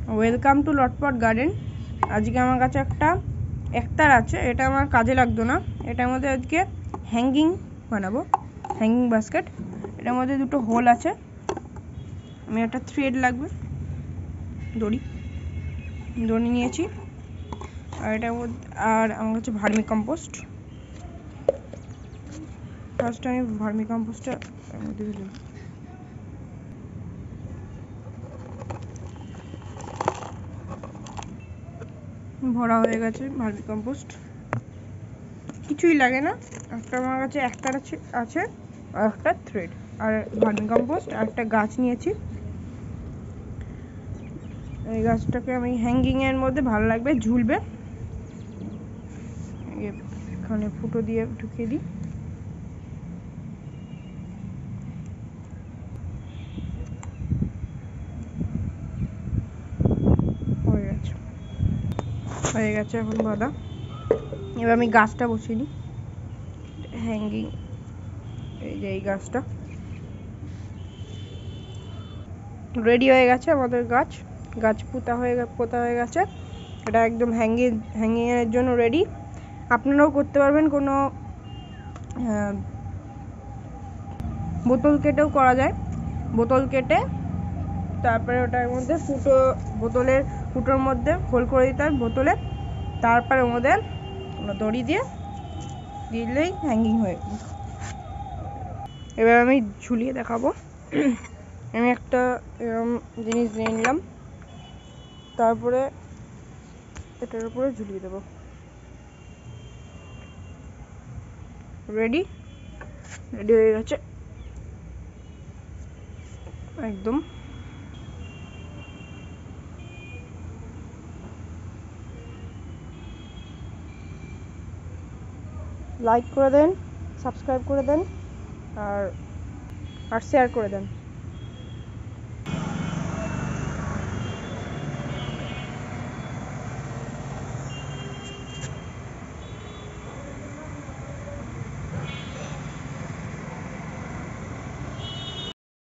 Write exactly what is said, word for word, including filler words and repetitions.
Welcome to লটপট garden. আজকে আমার কাছে একটা একতার আছে, এটা আমার কাজে লাগতো না। এটার মধ্যে আজকে হ্যাঙ্গিং বানাবো, হ্যাঙ্গিং বাস্কেট। এটার মধ্যে দুটো হোল আছে। আমি একটা থ্রেড লাগবে, দড়ি দড়ি নিয়েছি। আর এটার মধ্যে আর আমার কাছে ভার্মি কম্পোস্ট। ফার্স্ট আমি ভার্মি কম্পোস্টটা এর মধ্যে দিলাম। ভরা হয়ে গেছে ভার্মি কম্পোস্ট, কিছুই লাগে না। একটা আমার কাছে একটা আছে আছে আর একটা থ্রেড আর ভার্মি কম্পোস্ট আর একটা গাছ নিয়েছি। এই গাছটাকে আমি হ্যাঙ্গিং এর মধ্যে ভালো লাগবে, ঝুলবে। এখানে ফুটো দিয়ে ঢুকিয়ে দিই। হয়ে গেছে হয়ে গেছে এখন বাঁধা। এবার আমি গাছটা বসিয়ে নিই। হ্যাঙ্গিং, এই যে এই গাছটা রেডি হয়ে গেছে। আমাদের গাছ গাছ পোতা হয়ে পোতা হয়ে গেছে। এটা একদম হ্যাঙ্গিং হ্যাঙ্গিংয়ের জন্য রেডি। আপনারাও করতে পারবেন। কোনো বোতল কেটেও করা যায়। বোতল কেটে তারপরে ওটার মধ্যে ফুটো, বোতলের ফুটোর মধ্যে হোল করে দিতে হবে বোতলে। তারপরে ওর মধ্যে দড়ি দিয়ে দিলেই হ্যাঙ্গিং হয়ে গেল। এবার আমি ঝুলিয়ে দেখাবো। আমি একটা এরকম জিনিস নিয়ে নিলাম, তারপরে এটার উপরে ঝুলিয়ে দেবো। রেডি রেডি হয়ে গেছে একদম। লাইক করে দেন, সাবস্ক্রাইব করে দেন আর আর শেয়ার করে দেন।